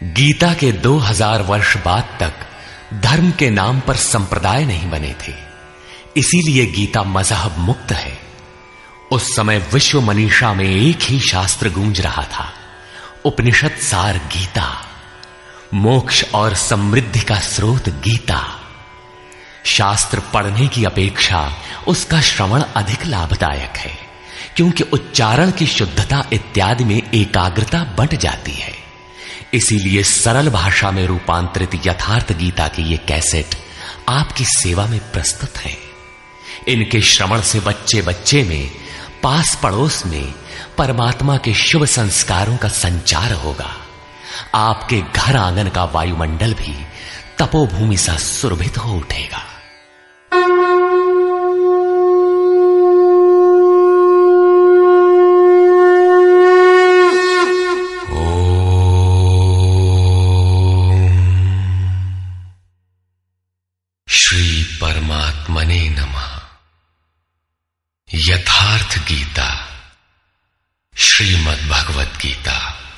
गीता के 2000 वर्ष बाद तक धर्म के नाम पर संप्रदाय नहीं बने थे, इसीलिए गीता मजहब मुक्त है। उस समय विश्व मनीषा में एक ही शास्त्र गूंज रहा था, उपनिषद सार गीता, मोक्ष और समृद्धि का स्रोत गीता। शास्त्र पढ़ने की अपेक्षा उसका श्रवण अधिक लाभदायक है, क्योंकि उच्चारण की शुद्धता इत्यादि में एकाग्रता बंट जाती है। इसीलिए सरल भाषा में रूपांतरित यथार्थ गीता की ये कैसेट आपकी सेवा में प्रस्तुत है। इनके श्रवण से बच्चे बच्चे में, पास पड़ोस में परमात्मा के शुभ संस्कारों का संचार होगा। आपके घर आंगन का वायुमंडल भी तपोभूमि सा सुरभित हो उठेगा। श्री परमात्मने नमः। यथार्थ गीता, श्रीमद् भगवद गीता,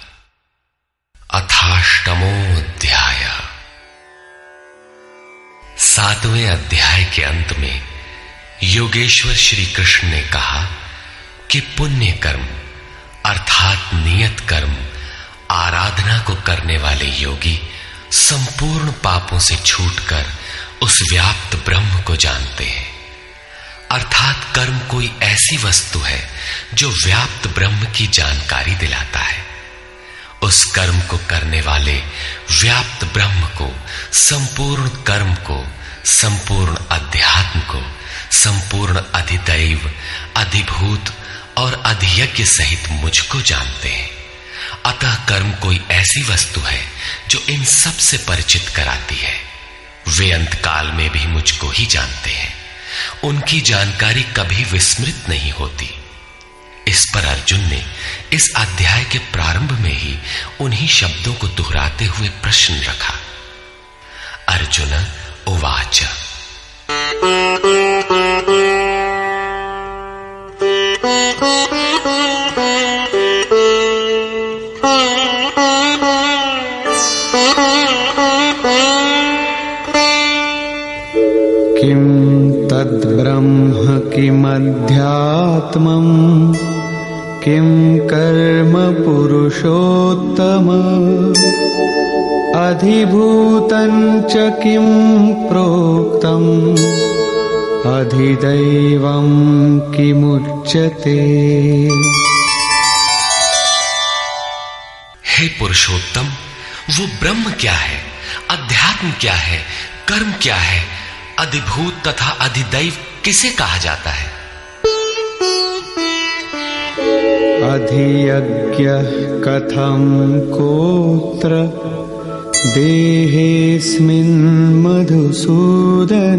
अथाष्टमो अध्याय। 7वें अध्याय के अंत में योगेश्वर श्री कृष्ण ने कहा कि पुण्य कर्म अर्थात नियत कर्म आराधना को करने वाले योगी संपूर्ण पापों से छूटकर उस व्याप्त ब्रह्म को जानते हैं। अर्थात कर्म कोई ऐसी वस्तु है जो व्याप्त ब्रह्म की जानकारी दिलाता है। उस कर्म को करने वाले व्याप्त ब्रह्म को, संपूर्ण कर्म को, संपूर्ण अध्यात्म को, संपूर्ण अधिदैव, अधिभूत और अधियज्ञ सहित मुझको जानते हैं। अतः कर्म कोई ऐसी वस्तु है जो इन सब से परिचित कराती है। वे अंतकाल में भी मुझको ही जानते हैं। उनकी जानकारी कभी विस्मृत नहीं होती। इस पर अर्जुन ने इस अध्याय के प्रारंभ में ही उन्हीं शब्दों को दोहराते हुए प्रश्न रखा। अर्जुन उवाच। किम तद्ब्रह्म किमध्यात्मम् किम कर्म पुरुषोत्तम अधिभूतं च किम प्रोक्तम् अधिदैवं किमुच्यते। हे पुरुषोत्तम, वो ब्रह्म क्या है, अध्यात्म क्या है, कर्म क्या है, अधिभूत तथा अधिदैव किसे कहा जाता है? अधियज्ञ कथम कोत्र देहेऽस्मिन् मधुसूदन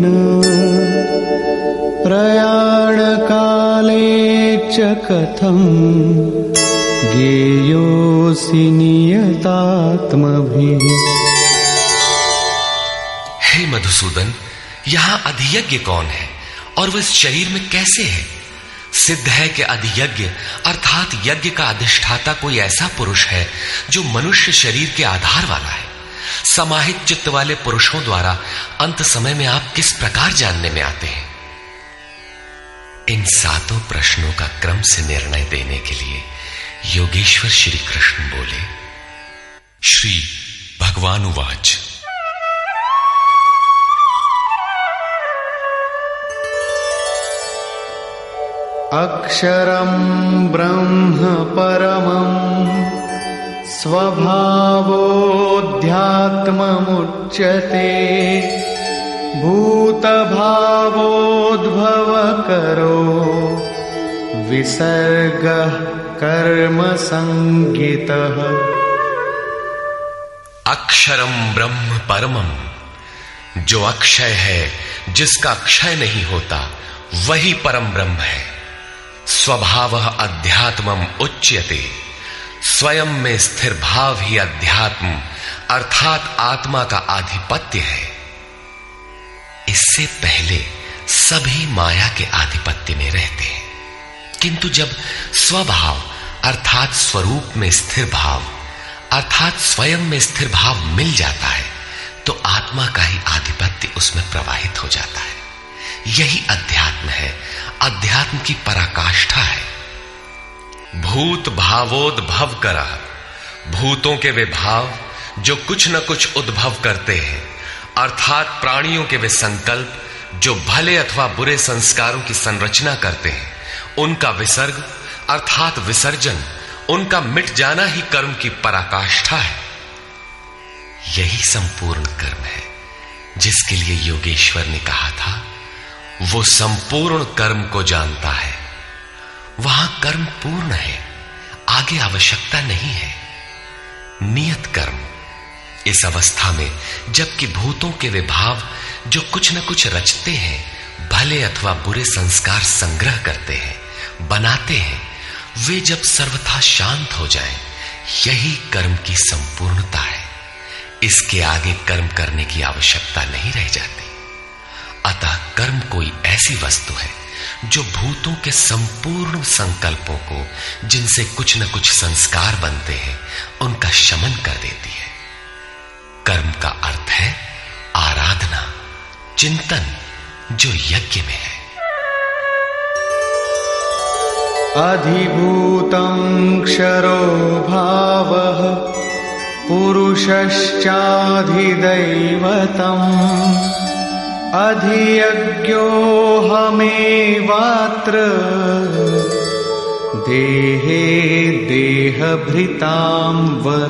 प्रयाण काले च कथम ज्ञेयोऽसि नियतात्मभिः। हे मधुसूदन, यहां अधियज्ञ कौन है और वह इस शरीर में कैसे है? सिद्ध है कि अधियज्ञ अर्थात यज्ञ का अधिष्ठाता कोई ऐसा पुरुष है जो मनुष्य शरीर के आधार वाला है। समाहित चित्त वाले पुरुषों द्वारा अंत समय में आप किस प्रकार जानने में आते हैं? इन 7 प्रश्नों का क्रम से निर्णय देने के लिए योगेश्वर श्री कृष्ण बोले। श्री भगवान उवाच। अक्षरं ब्रह्म परमं स्वभावोऽध्यात्ममुच्यते भूतभावोद्भवकरो विसर्गः कर्म संज्ञितः। अक्षरम ब्रह्म परमम, जो अक्षय है, जिसका क्षय नहीं होता, वही परम ब्रह्म है। स्वभावः अध्यात्मम उच्यते, स्वयं में स्थिर भाव ही अध्यात्म अर्थात आत्मा का आधिपत्य है। इससे पहले सभी माया के आधिपत्य में रहते हैं, किंतु जब स्वभाव अर्थात स्वरूप में स्थिर भाव अर्थात स्वयं में स्थिर भाव मिल जाता है तो आत्मा का ही आधिपत्य उसमें प्रवाहित हो जाता है। यही अध्यात्म है, अध्यात्म की पराकाष्ठा है। भूत भावोद्भव करा, भूतों के वे भाव जो कुछ न कुछ उद्भव करते हैं, अर्थात प्राणियों के वे संकल्प जो भले अथवा बुरे संस्कारों की संरचना करते हैं, उनका विसर्ग अर्थात विसर्जन, उनका मिट जाना ही कर्म की पराकाष्ठा है। यही संपूर्ण कर्म है जिसके लिए योगेश्वर ने कहा था, वो संपूर्ण कर्म को जानता है। वहां कर्म पूर्ण है, आगे आवश्यकता नहीं है। नियत कर्म, इस अवस्था में जबकि भूतों के वे भाव जो कुछ न कुछ रचते हैं, भले अथवा बुरे संस्कार संग्रह करते हैं, बनाते हैं, वे जब सर्वथा शांत हो जाएं, यही कर्म की संपूर्णता है। इसके आगे कर्म करने की आवश्यकता नहीं रह जाती। अतः कर्म कोई ऐसी वस्तु है जो भूतों के संपूर्ण संकल्पों को, जिनसे कुछ न कुछ संस्कार बनते हैं, उनका शमन कर देती है। कर्म का अर्थ है आराधना, चिंतन, जो यज्ञ में है। अधिभूतं क्षरो भावः पुरुषश्चाधिदैवतम् अधियज्ञोऽहमेवात्र देहे देहभृतां वर।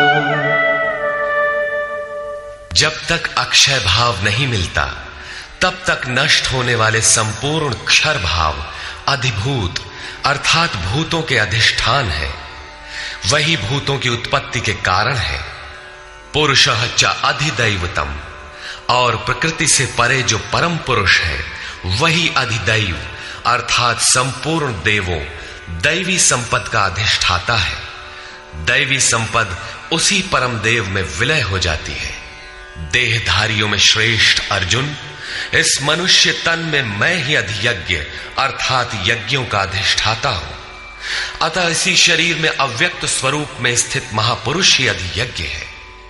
जब तक अक्षय भाव नहीं मिलता तब तक नष्ट होने वाले संपूर्ण क्षर भाव अधिभूत अर्थात भूतों के अधिष्ठान है। वही भूतों की उत्पत्ति के कारण है। पुरुषः च अधिदैवतम, और प्रकृति से परे जो परम पुरुष है वही अधिदैव अर्थात संपूर्ण देवों, दैवी संपद का अधिष्ठाता है। दैवी संपद उसी परम देव में विलय हो जाती है। देहधारियों में श्रेष्ठ अर्जुन, इस मनुष्य तन में मैं ही अधियज्ञ अर्थात यज्ञों का अधिष्ठाता हूं। अतः इसी शरीर में अव्यक्त स्वरूप में स्थित महापुरुष ही अधियज्ञ है।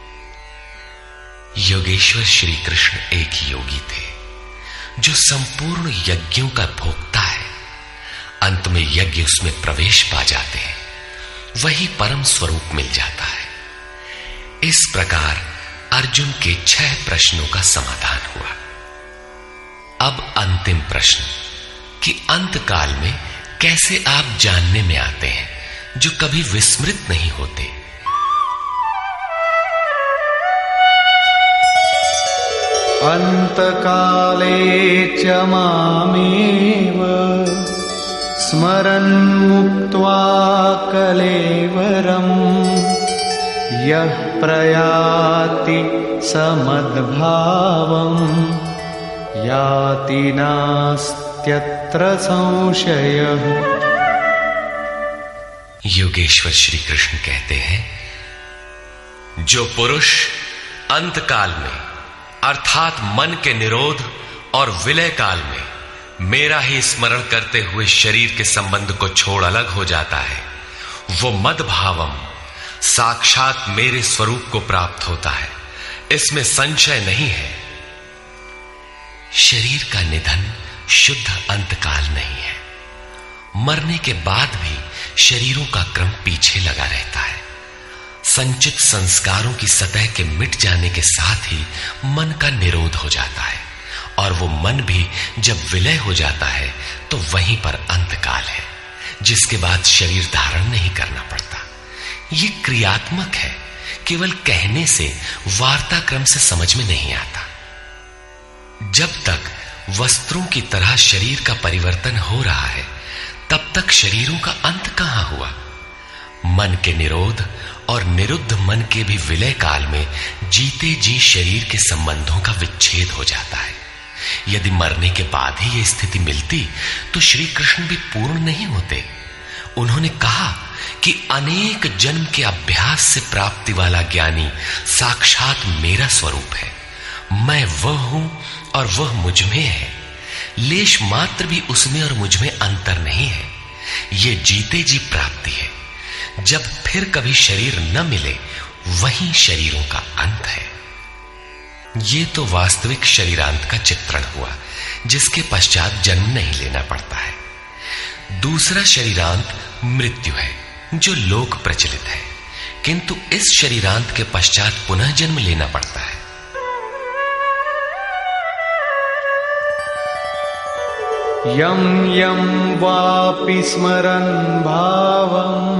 योगेश्वर श्री कृष्ण एक योगी थे जो संपूर्ण यज्ञों का भोक्ता है। अंत में यज्ञ उसमें प्रवेश पा जाते हैं, वही परम स्वरूप मिल जाता है। इस प्रकार अर्जुन के 6 प्रश्नों का समाधान हुआ। अब अंतिम प्रश्न कि अंत काल में कैसे आप जानने में आते हैं जो कभी विस्मृत नहीं होते। अंतकाले च मामेव स्मरन् मुक्त्वा कलेवरम् यः प्रयाति समद्भावम् याति नास्त्यत्र संशयः। योगेश्वर श्री कृष्ण कहते हैं, जो पुरुष अंतकाल में अर्थात मन के निरोध और विलय काल में मेरा ही स्मरण करते हुए शरीर के संबंध को छोड़ अलग हो जाता है, वो मद्भावम साक्षात मेरे स्वरूप को प्राप्त होता है। इसमें संशय नहीं है। शरीर का निधन शुद्ध अंतकाल नहीं है। मरने के बाद भी शरीरों का क्रम पीछे लगा रहता है। संचित संस्कारों की सतह के मिट जाने के साथ ही मन का निरोध हो जाता है, और वो मन भी जब विलय हो जाता है तो वहीं पर अंतकाल है, जिसके बाद शरीर धारण नहीं करना पड़ता। ये क्रियात्मक है, केवल कहने से, वार्ताक्रम से समझ में नहीं आता। जब तक वस्त्रों की तरह शरीर का परिवर्तन हो रहा है तब तक शरीरों का अंत कहां हुआ। मन के निरोध और निरुद्ध मन के भी विलय काल में जीते जी शरीर के संबंधों का विच्छेद हो जाता है। यदि मरने के बाद ही यह स्थिति मिलती तो श्री कृष्ण भी पूर्ण नहीं होते। उन्होंने कहा कि अनेक जन्म के अभ्यास से प्राप्ति वाला ज्ञानी साक्षात मेरा स्वरूप है। मैं वह हूं और वह मुझ में है। लेश मात्र भी उसमें और मुझ में अंतर नहीं है। यह जीते जी प्राप्ति है। जब फिर कभी शरीर न मिले वहीं शरीरों का अंत है। ये तो वास्तविक शरीरांत का चित्रण हुआ, जिसके पश्चात जन्म नहीं लेना पड़ता है। दूसरा शरीरांत मृत्यु है, जो लोक प्रचलित है, किंतु इस शरीरांत के पश्चात पुनः जन्म लेना पड़ता है। यं यं वापि स्मरन् भावं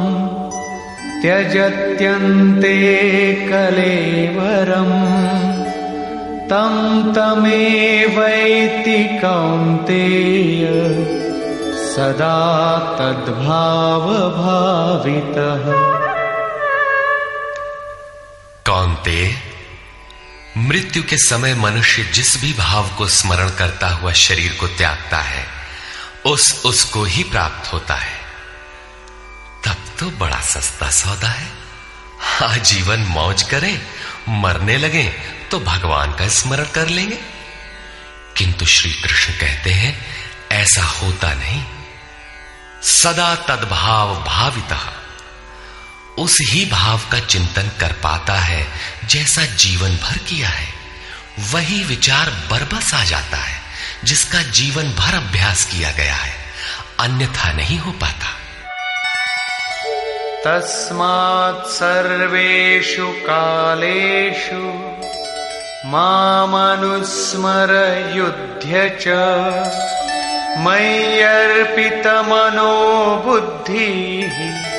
त्यजत्यन्ते कलेवरम् तं तमेवैति कौन्तेय सदा तद्भाव भावितः। कौन्तेय, मृत्यु के समय मनुष्य जिस भी भाव को स्मरण करता हुआ शरीर को त्यागता है, उसको ही प्राप्त होता है। तब तो बड़ा सस्ता सौदा है। आजीवन मौज करें, मरने लगे तो भगवान का स्मरण कर लेंगे। किंतु श्री कृष्ण कहते हैं ऐसा होता नहीं। सदा तद्भाव भावितः, उस ही भाव का चिंतन कर पाता है जैसा जीवन भर किया है। वही विचार बरबस आ जाता है जिसका जीवन भर अभ्यास किया गया है, अन्यथा नहीं हो पाता। तस्मात् सर्वेषु कालेषु मामनुस्मर युध्य च मय्यर्पितमनो बुद्धिः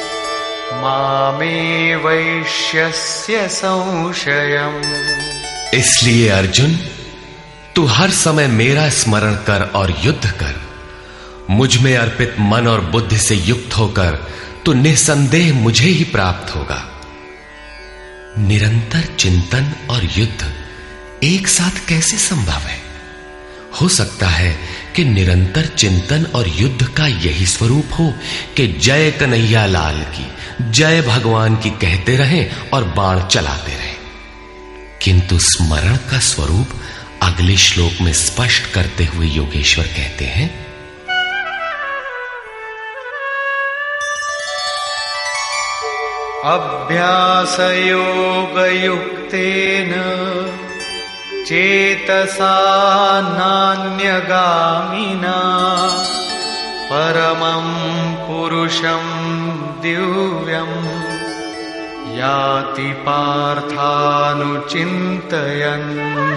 मामे वैश्यस्य संशयम्। इसलिए अर्जुन, तू हर समय मेरा स्मरण कर और युद्ध कर। मुझ में अर्पित मन और बुद्धि से युक्त होकर तो निसंदेह मुझे ही प्राप्त होगा। निरंतर चिंतन और युद्ध एक साथ कैसे संभव है? हो सकता है कि निरंतर चिंतन और युद्ध का यही स्वरूप हो कि जय कन्हैया लाल की, जय भगवान की कहते रहें और बाण चलाते रहें। किंतु स्मरण का स्वरूप अगले श्लोक में स्पष्ट करते हुए योगेश्वर कहते हैं, अभ्यास योग युक्तेन चेतसा नान्यगामिना परमं पुरुषं दिव्यं याति पार्थानुचिन्तयन्।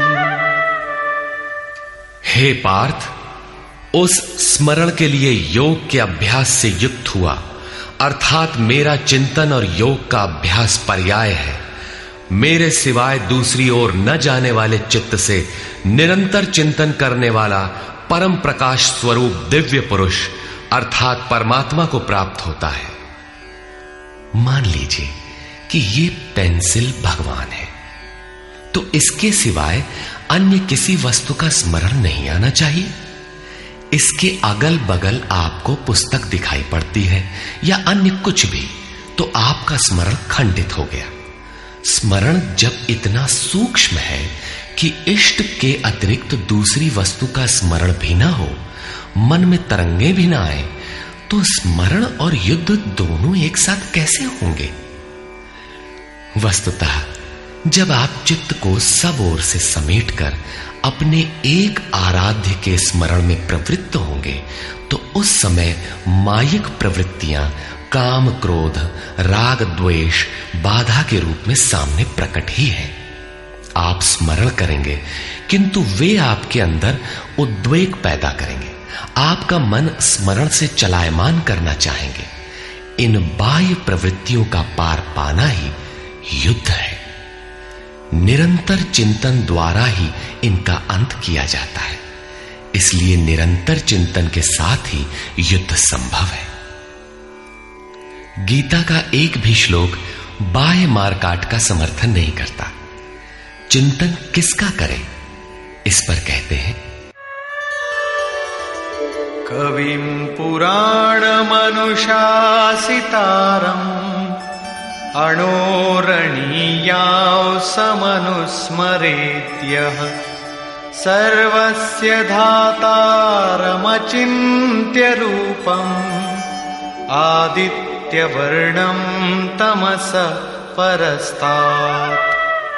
हे पार्थ, उस स्मरण के लिए योग के अभ्यास से युक्त हुआ, अर्थात मेरा चिंतन और योग का अभ्यास पर्याय है। मेरे सिवाय दूसरी ओर न जाने वाले चित्त से निरंतर चिंतन करने वाला परम प्रकाश स्वरूप दिव्य पुरुष अर्थात परमात्मा को प्राप्त होता है। मान लीजिए कि ये पेंसिल भगवान है, तो इसके सिवाय अन्य किसी वस्तु का स्मरण नहीं आना चाहिए। इसके अगल बगल आपको पुस्तक दिखाई पड़ती है या अन्य कुछ भी, तो आपका स्मरण खंडित हो गया। स्मरण जब इतना सूक्ष्म है कि इष्ट के अतिरिक्त दूसरी वस्तु का स्मरण भी ना हो, मन में तरंगे भी ना आए, तो स्मरण और युद्ध दोनों एक साथ कैसे होंगे? वस्तुतः जब आप चित्त को सब ओर से समेटकर अपने एक आराध्य के स्मरण में प्रवृत्त होंगे, तो उस समय मायिक प्रवृत्तियां काम क्रोध राग द्वेष बाधा के रूप में सामने प्रकट ही है। आप स्मरण करेंगे किंतु वे आपके अंदर उद्वेग पैदा करेंगे। आपका मन स्मरण से चलायमान करना चाहेंगे। इन बाह्य प्रवृत्तियों का पार पाना ही युद्ध है। निरंतर चिंतन द्वारा ही इनका अंत किया जाता है। इसलिए निरंतर चिंतन के साथ ही युद्ध संभव है। गीता का एक भी श्लोक बाह्य मारकाट का समर्थन नहीं करता। चिंतन किसका करें, इस पर कहते हैं, कविं पुराणमनुशासितारम् अणोरणीयां समनुस्मरेत्यः सर्वस्य धातारमचिन्त्य रूपम् आदित्यनाथमव्ययम्। दैत्यवर्णं तमस परस्तात्।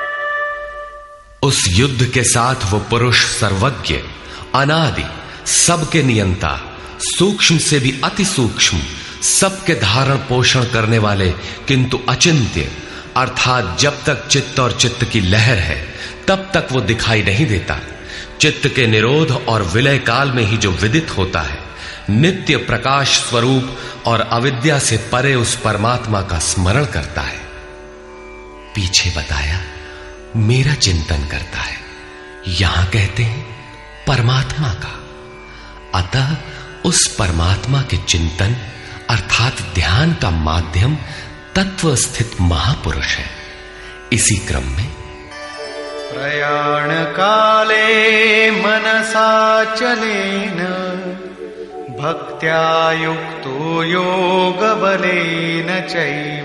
उस युद्ध के साथ वो पुरुष सर्वज्ञ, अनादि, सबके नियंता, सूक्ष्म से भी अति सूक्ष्म, सबके धारण पोषण करने वाले किंतु अचिंत्य, अर्थात जब तक चित्त और चित्त की लहर है तब तक वो दिखाई नहीं देता। चित्त के निरोध और विलय काल में ही जो विदित होता है, नित्य प्रकाश स्वरूप और अविद्या से परे उस परमात्मा का स्मरण करता है। पीछे बताया मेरा चिंतन करता है, यहां कहते हैं परमात्मा का। अतः उस परमात्मा के चिंतन अर्थात ध्यान का माध्यम तत्व स्थित महापुरुष है। इसी क्रम में प्रयाण काले मनसाचलेन भक्त्या युक्तो योग बलेन चैव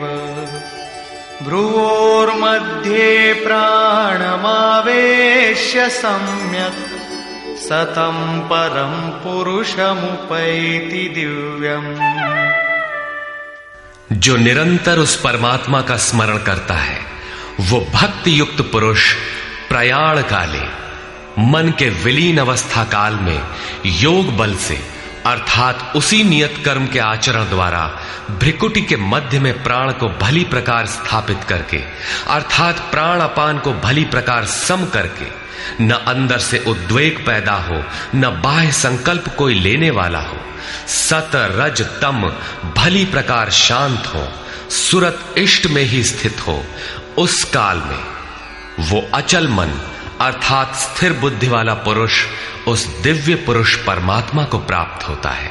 भ्रुवोर्मध्ये प्राणमावेश्य सम्यक् सतं परं पुरुषमुपैति दिव्यम्। जो निरंतर उस परमात्मा का स्मरण करता है वो भक्ति युक्त पुरुष प्रयाण काले, मन के विलीन अवस्था काल में योग बल से अर्थात उसी नियत कर्म के आचरण द्वारा भ्रिकुटी के मध्य में प्राण को भली प्रकार स्थापित करके अर्थात प्राण अपान को भली प्रकार सम करके न अंदर से उद्वेग पैदा हो न बाह्य संकल्प कोई लेने वाला हो, सत रज तम भली प्रकार शांत हो, सुरत इष्ट में ही स्थित हो, उस काल में वो अचल मन अर्थात स्थिर बुद्धि वाला पुरुष उस दिव्य पुरुष परमात्मा को प्राप्त होता है।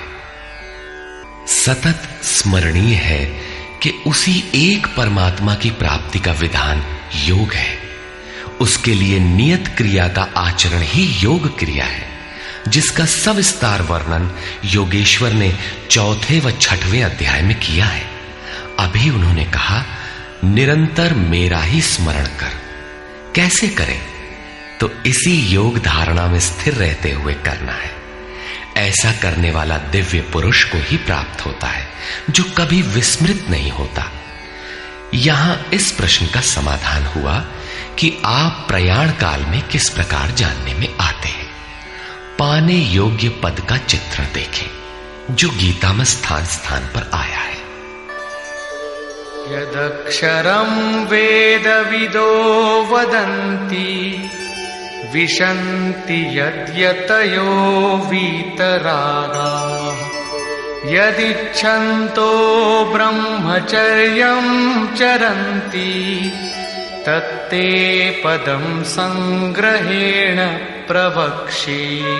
सतत स्मरणीय है कि उसी एक परमात्मा की प्राप्ति का विधान योग है। उसके लिए नियत क्रिया का आचरण ही योग क्रिया है, जिसका सविस्तार वर्णन योगेश्वर ने 4वें व 6वें अध्याय में किया है। अभी उन्होंने कहा निरंतर मेरा ही स्मरण कर। कैसे करें? तो इसी योग धारणा में स्थिर रहते हुए करना है। ऐसा करने वाला दिव्य पुरुष को ही प्राप्त होता है, जो कभी विस्मृत नहीं होता। यहां इस प्रश्न का समाधान हुआ कि आप प्रयाण काल में किस प्रकार जानने में आते हैं। पाने योग्य पद का चित्रण देखें, जो गीता में स्थान स्थान पर आया है। यदक्षरं वेदविदो वदन्ति विशन्ति यद्यतयो वीतरागाः यदिच्छन्तो ब्रह्मचर्यं चरन्ति तत्ते पदं संग्रहेण प्रवक्ष्ये।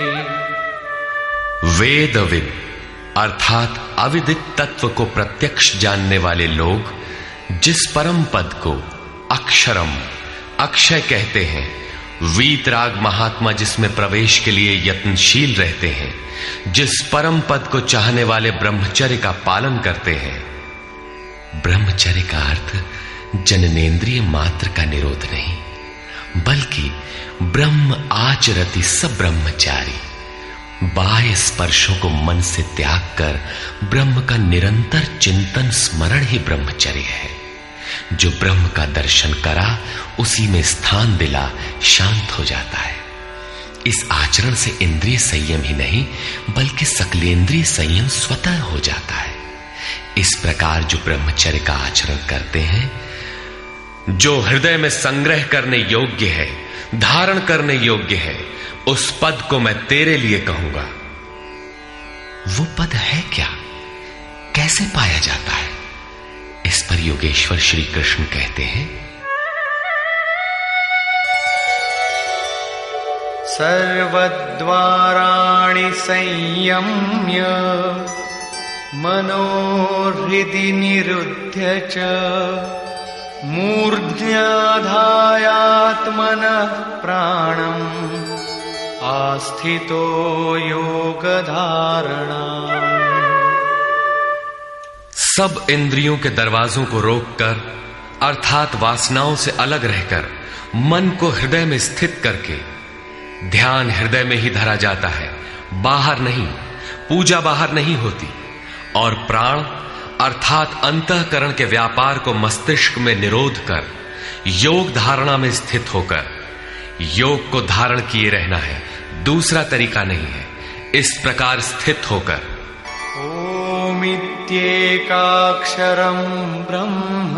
वेदविद अर्थात अविदित तत्व को प्रत्यक्ष जानने वाले लोग जिस परम पद को अक्षरम अक्षय कहते हैं, वीतराग महात्मा जिसमें प्रवेश के लिए यत्नशील रहते हैं, जिस परम पद को चाहने वाले ब्रह्मचर्य का पालन करते हैं। ब्रह्मचर्य का अर्थ जननेन्द्रिय मात्र का निरोध नहीं, बल्कि ब्रह्म आचरति सब ब्रह्मचारी, बाह्य स्पर्शों को मन से त्याग कर ब्रह्म का निरंतर चिंतन स्मरण ही ब्रह्मचर्य है। जो ब्रह्म का दर्शन करा उसी में स्थान दिला शांत हो जाता है। इस आचरण से इंद्रिय संयम ही नहीं बल्कि सकलेंद्रिय संयम स्वतः हो जाता है। इस प्रकार जो ब्रह्मचर्य का आचरण करते हैं, जो हृदय में संग्रह करने योग्य है, धारण करने योग्य है, उस पद को मैं तेरे लिए कहूंगा। वो पद है क्या? कैसे पाया जाता है? इस पर योगेश्वर श्री कृष्ण कहते हैं, सर्वद्वाराणि संयम्य मनोहृदि निरुध्य च मूर्ध्याधायात्मनः प्राणम् आस्थितो योगधारणा। सब इंद्रियों के दरवाजों को रोककर अर्थात वासनाओं से अलग रहकर मन को हृदय में स्थित करके ध्यान हृदय में ही धरा जाता है, बाहर नहीं। पूजा बाहर नहीं होती। और प्राण अर्थात अंतःकरण के व्यापार को मस्तिष्क में निरोध कर योग धारणा में स्थित होकर योग को धारण किए रहना है, दूसरा तरीका नहीं है। इस प्रकार स्थित होकर ओमित्येकाक्षरं ब्रह्म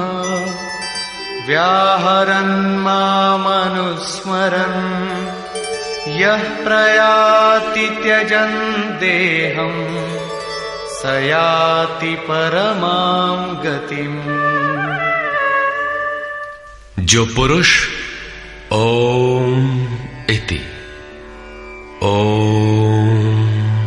व्याहरन् मामनुस्मरन् यः प्रयाति त्यजन् देहं स याति परमां गतिम्। जो पुरुष ओम इति ओम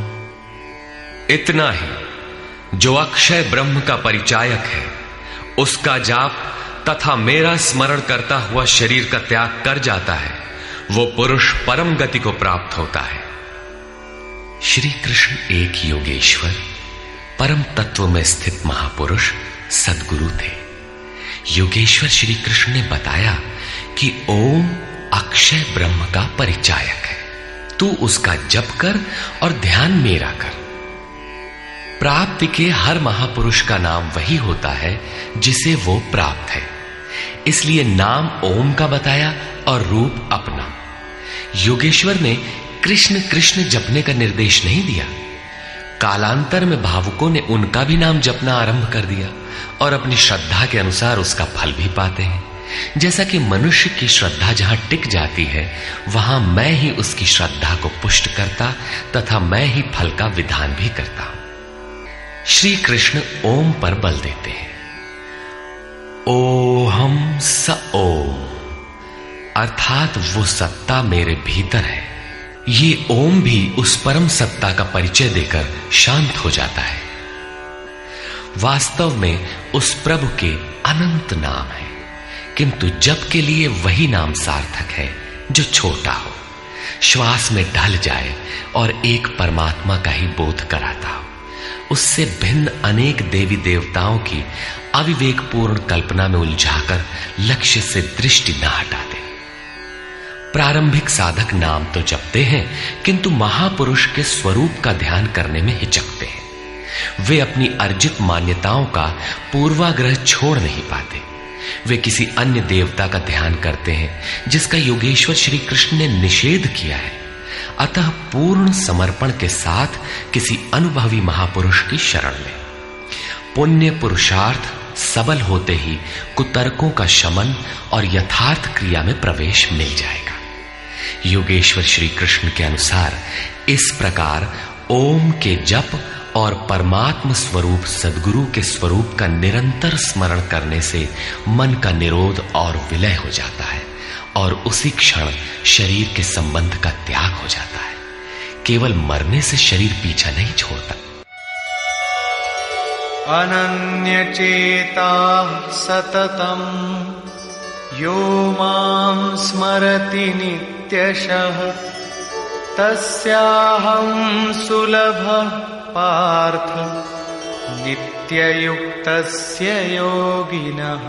इतना ही जो अक्षय ब्रह्म का परिचायक है, उसका जाप तथा मेरा स्मरण करता हुआ शरीर का त्याग कर जाता है, वो पुरुष परम गति को प्राप्त होता है। श्री कृष्ण एक योगेश्वर परम तत्व में स्थित महापुरुष सद्गुरु थे। योगेश्वर श्री कृष्ण ने बताया कि ओम अक्षय ब्रह्म का परिचायक है, तू उसका जप कर और ध्यान मेरा कर। प्राप्ति के हर महापुरुष का नाम वही होता है जिसे वो प्राप्त है, इसलिए नाम ओम का बताया और रूप अपना। योगेश्वर ने कृष्ण कृष्ण जपने का निर्देश नहीं दिया। कालांतर में भावुकों ने उनका भी नाम जपना आरंभ कर दिया और अपनी श्रद्धा के अनुसार उसका फल भी पाते हैं। जैसा कि मनुष्य की श्रद्धा जहां टिक जाती है, वहां मैं ही उसकी श्रद्धा को पुष्ट करता तथा मैं ही फल का विधान भी करता हूं। श्री कृष्ण ओम पर बल देते हैं। ओहम स ओम, अर्थात वो सत्ता मेरे भीतर है। ये ओम भी उस परम सत्ता का परिचय देकर शांत हो जाता है। वास्तव में उस प्रभु के अनंत नाम है, किंतु जप के लिए वही नाम सार्थक है जो छोटा हो, श्वास में ढल जाए और एक परमात्मा का ही बोध कराता हो। उससे भिन्न अनेक देवी देवताओं की अविवेकपूर्ण कल्पना में उलझाकर लक्ष्य से दृष्टि न हटा दे। प्रारंभिक साधक नाम तो जपते हैं, किंतु महापुरुष के स्वरूप का ध्यान करने में हिचकते हैं। वे अपनी अर्जित मान्यताओं का पूर्वाग्रह छोड़ नहीं पाते। वे किसी अन्य देवता का ध्यान करते हैं जिसका योगेश्वर श्री कृष्ण ने निषेध किया है। अतः पूर्ण समर्पण के साथ किसी अनुभवी महापुरुष की शरण लें। पुण्य पुरुषार्थ सबल होते ही कुतर्कों का शमन और यथार्थ क्रिया में प्रवेश मिल जाएगा। योगेश्वर श्री कृष्ण के अनुसार इस प्रकार ओम के जप और परमात्म स्वरूप सद्गुरु के स्वरूप का निरंतर स्मरण करने से मन का निरोध और विलय हो जाता है और उसी क्षण शरीर के संबंध का त्याग हो जाता है। केवल मरने से शरीर पीछा नहीं छोड़ता। अनन्यचेता सततम यो मां स्मरति नित्यशः तस्याहं सुलभः पार्थ नित्ययुक्तस्य योगिनः।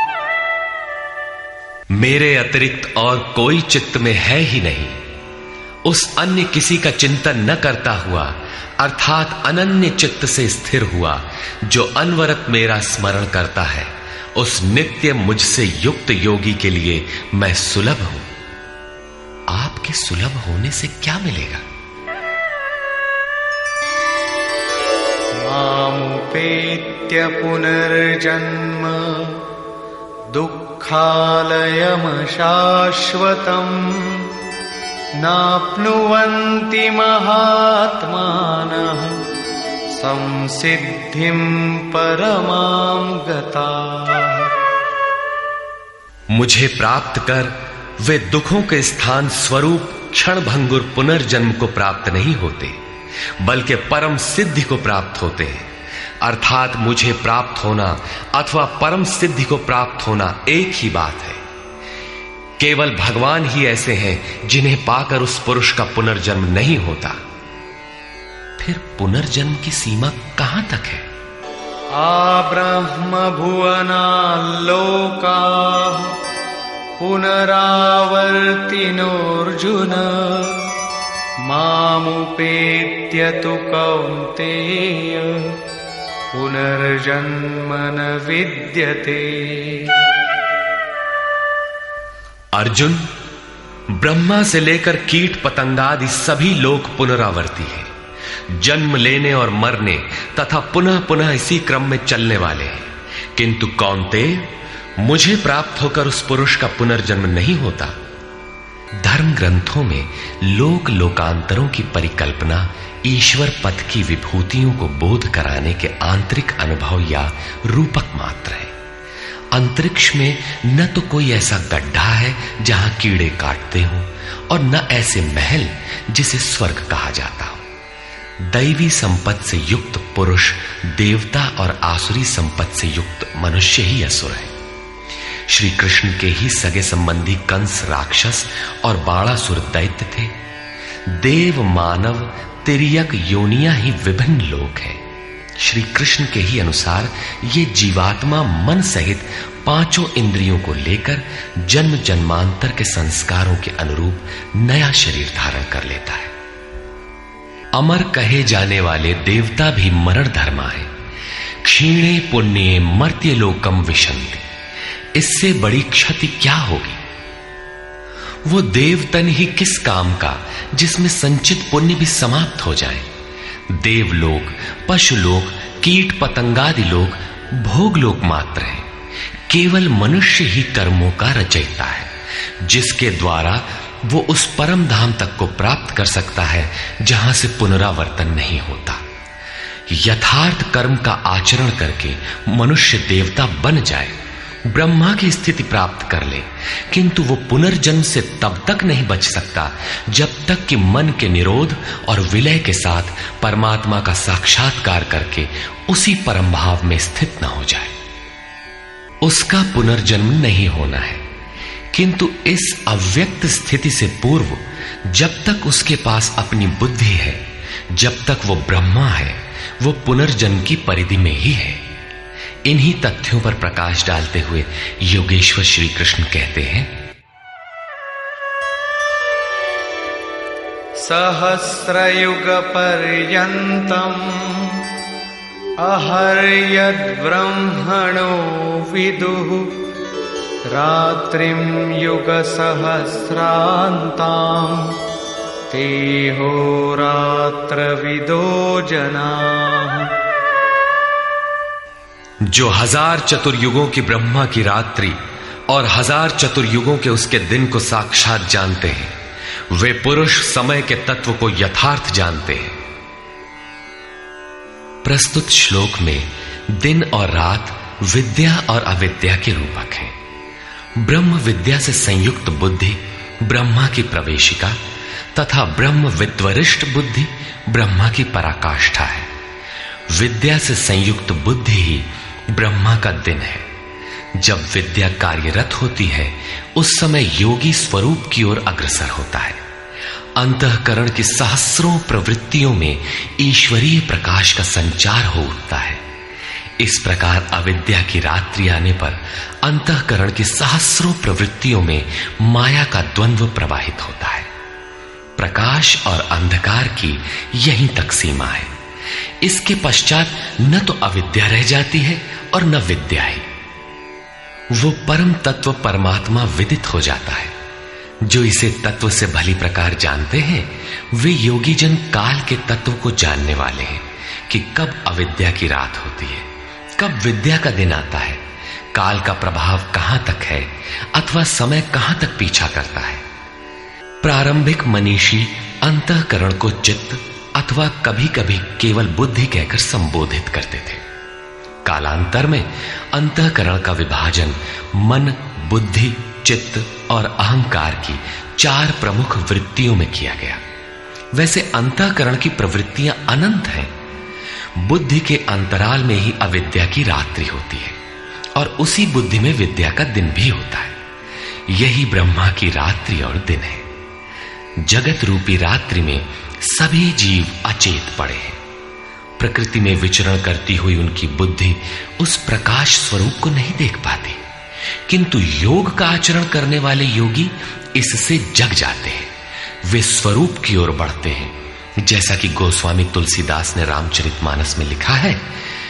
मेरे अतिरिक्त और कोई चित्त में है ही नहीं। उस अन्य किसी का चिंतन न करता हुआ अर्थात अनन्य चित्त से स्थिर हुआ जो अनवरत मेरा स्मरण करता है, उस नित्य मुझसे युक्त योगी के लिए मैं सुलभ हूं। आपके सुलभ होने से क्या मिलेगा? मामुपेत्य पुनर्जन्म दुःखालयमशाश्वतम् नाप्नुवन्ति महात्मानः संसिद्धिं परमां गताः। मुझे प्राप्त कर वे दुखों के स्थान स्वरूप क्षण भंगुर पुनर्जन्म को प्राप्त नहीं होते, बल्कि परम सिद्धि को प्राप्त होते हैं। अर्थात मुझे प्राप्त होना अथवा परम सिद्धि को प्राप्त होना एक ही बात है। केवल भगवान ही ऐसे हैं जिन्हें पाकर उस पुरुष का पुनर्जन्म नहीं होता। फिर पुनर्जन्म की सीमा कहां तक है? आब्रह्म भुवनाल्लोकाः पुनरावर्तिनोऽर्जुन मामुपेत्य तु कौन्तेय पुनर्जन्म न विद्यते। अर्जुन, ब्रह्मा से लेकर कीट पतंगादि सभी लोग पुनरावर्ती हैं, जन्म लेने और मरने तथा पुनः पुनः इसी क्रम में चलने वाले हैं। किंतु कौन्तेय, मुझे प्राप्त होकर उस पुरुष का पुनर्जन्म नहीं होता। धर्म ग्रंथों में लोक लोकांतरों की परिकल्पना ईश्वर पद की विभूतियों को बोध कराने के आंतरिक अनुभव या रूपक मात्र है। अंतरिक्ष में न तो कोई ऐसा गड्ढा है जहां कीड़े काटते हों, और न ऐसे महल जिसे स्वर्ग कहा जाता हो। दैवी संपत्ति से युक्त पुरुष देवता और आसुरी संपत्ति से युक्त मनुष्य ही असुर है। श्री कृष्ण के ही सगे संबंधी कंस राक्षस और बाणासुर दैत्य थे। देव मानव तिर्यक योनियां ही विभिन्न लोक हैं। श्री कृष्ण के ही अनुसार ये जीवात्मा मन सहित पांचों इंद्रियों को लेकर जन्म जन्मांतर के संस्कारों के अनुरूप नया शरीर धारण कर लेता है। अमर कहे जाने वाले देवता भी मरण धर्मा है। क्षीणे पुण्ये मर्त्य लोकम विशन्ति। इससे बड़ी क्षति क्या होगी? वो देवतन ही किस काम का जिसमें संचित पुण्य भी समाप्त हो जाए। देवलोक, पशुलोक, कीट पतंगादि लोक भोग लोक मात्र है। केवल मनुष्य ही कर्मों का रचयिता है, जिसके द्वारा वो उस परम धाम तक को प्राप्त कर सकता है जहां से पुनरावर्तन नहीं होता। यथार्थ कर्म का आचरण करके मनुष्य देवता बन जाए, ब्रह्मा की स्थिति प्राप्त कर ले, किंतु वो पुनर्जन्म से तब तक नहीं बच सकता जब तक कि मन के निरोध और विलय के साथ परमात्मा का साक्षात्कार करके उसी परम भाव में स्थित न हो जाए। उसका पुनर्जन्म नहीं होना है, किंतु इस अव्यक्त स्थिति से पूर्व जब तक उसके पास अपनी बुद्धि है, जब तक वो ब्रह्मा है, वो पुनर्जन्म की परिधि में ही है। इन्हीं तथ्यों पर प्रकाश डालते हुए योगेश्वर श्री कृष्ण कहते हैं, सहस्रयुग पर्यन्तम् अहर्यद् ब्रह्मणो विदुः रात्रिं युग सहस्रान्ताम् तेहोरात्रविदो जनाः। जो 1000 चतुर्युगों की ब्रह्मा की रात्रि और 1000 चतुर्युगों के उसके दिन को साक्षात जानते हैं, वे पुरुष समय के तत्व को यथार्थ जानते हैं। प्रस्तुत श्लोक में दिन और रात विद्या और अविद्या के रूपक हैं। ब्रह्म विद्या से संयुक्त बुद्धि ब्रह्मा की प्रवेशिका तथा ब्रह्म विद्वरिष्ठ बुद्धि ब्रह्मा की पराकाष्ठा है। विद्या से संयुक्त बुद्धि ही ब्रह्मा का दिन है। जब विद्या कार्यरत होती है, उस समय योगी स्वरूप की ओर अग्रसर होता है। अंतःकरण की सहस्रों प्रवृत्तियों में ईश्वरीय प्रकाश का संचार हो उठता है। इस प्रकार अविद्या की रात्रि आने पर अंतःकरण की सहस्रों प्रवृत्तियों में माया का द्वंद्व प्रवाहित होता है। प्रकाश और अंधकार की यहीं तक सीमा है। इसके पश्चात न तो अविद्या रह जाती है और न विद्या ही। वो परम तत्व परमात्मा विदित हो जाता है। जो इसे तत्व से भली प्रकार जानते हैं, वे योगी जन काल के तत्व को जानने वाले हैं कि कब अविद्या की रात होती है, कब विद्या का दिन आता है, काल का प्रभाव कहां तक है अथवा समय कहां तक पीछा करता है। प्रारंभिक मनीषी अंतःकरण को चित्त अथवा कभी कभी केवल बुद्धि कहकर संबोधित करते थे। कालांतर में अंतःकरण का विभाजन मन, बुद्धि, चित्त और अहंकार की 4 प्रमुख वृत्तियों में किया गया। वैसे अंतःकरण की प्रवृत्तियां अनंत हैं। बुद्धि के अंतराल में ही अविद्या की रात्रि होती है और उसी बुद्धि में विद्या का दिन भी होता है। यही ब्रह्मा की रात्रि और दिन है। जगत रूपी रात्रि में सभी जीव अचेत पड़े हैं। प्रकृति में विचरण करती हुई उनकी बुद्धि उस प्रकाश स्वरूप को नहीं देख पाती, किंतु योग का आचरण करने वाले योगी इससे जग जाते हैं। वे स्वरूप की ओर बढ़ते हैं। जैसा कि गोस्वामी तुलसीदास ने रामचरितमानस में लिखा है,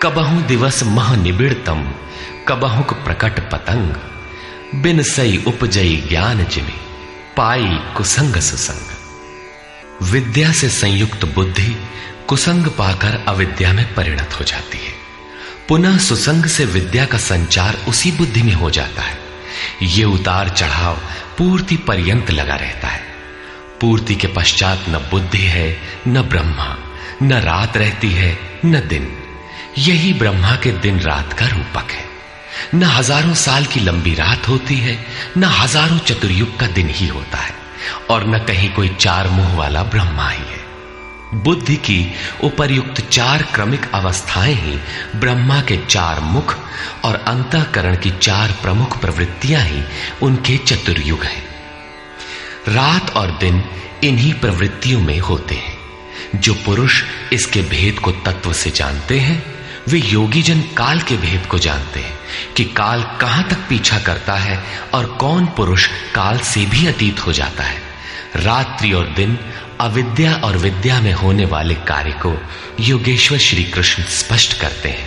कबहु दिवस मह निबिड़तम, कबहुक प्रकट पतंग, बिन सई उपजई ज्ञान जिमि, पाई कुसंग सुसंग। विद्या से संयुक्त बुद्धि कुसंग पाकर अविद्या में परिणत हो जाती है। पुनः सुसंग से विद्या का संचार उसी बुद्धि में हो जाता है। ये उतार चढ़ाव पूर्ति पर्यंत लगा रहता है। पूर्ति के पश्चात न बुद्धि है न ब्रह्मा, न रात रहती है न दिन। यही ब्रह्मा के दिन रात का रूपक है। न हजारों साल की लंबी रात होती है, न हजारों चतुर्युग का दिन ही होता है, और न कहीं कोई चार मुंह वाला ब्रह्मा ही है। बुद्धि की उपर्युक्त चार क्रमिक अवस्थाएं ही ब्रह्मा के चार मुख और अंतःकरण की चार प्रमुख प्रवृत्तियां ही उनके चतुर्युग हैं। रात और दिन इन्हीं प्रवृत्तियों में होते हैं। जो पुरुष इसके भेद को तत्व से जानते हैं, वे योगी जन काल के भेद को जानते हैं कि काल कहां तक पीछा करता है और कौन पुरुष काल से भी अतीत हो जाता है। रात्रि और दिन, अविद्या और विद्या में होने वाले कार्य को योगेश्वर श्री कृष्ण स्पष्ट करते हैं।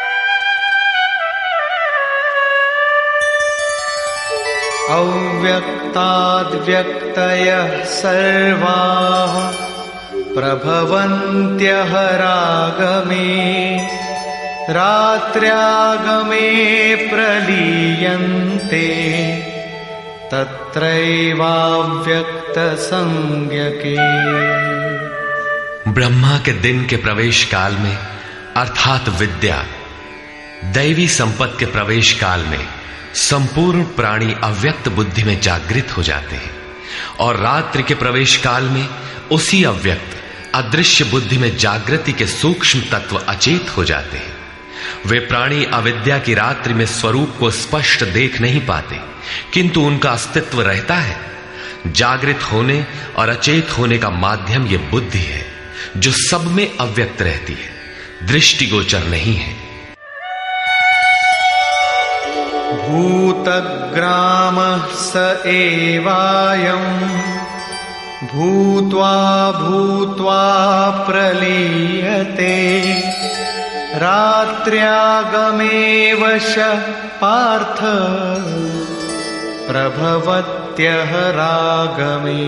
अव्यक्ताद् व्यक्तयः सर्वाः प्रभवन्त्यः रागमे, रात्र्यागमे प्रलीयन्ते, तत्रैवाव्यक्त संज्ञके। ब्रह्मा के दिन के प्रवेश काल में अर्थात विद्या, दैवी संपत्ति के प्रवेश काल में संपूर्ण प्राणी अव्यक्त बुद्धि में जागृत हो जाते हैं, और रात्रि के प्रवेश काल में उसी अव्यक्त अदृश्य बुद्धि में जागृति के सूक्ष्म तत्व अचेत हो जाते हैं। वे प्राणी अविद्या की रात्रि में स्वरूप को स्पष्ट देख नहीं पाते, किंतु उनका अस्तित्व रहता है। जागृत होने और अचेत होने का माध्यम यह बुद्धि है, जो सब में अव्यक्त रहती है, दृष्टिगोचर नहीं है। भूतग्रामः स एवायम्, भूत्वा भूत्वा प्रलीयते, रात्र्यागमे वशः पार्थ, प्रभवत्यः रागमे।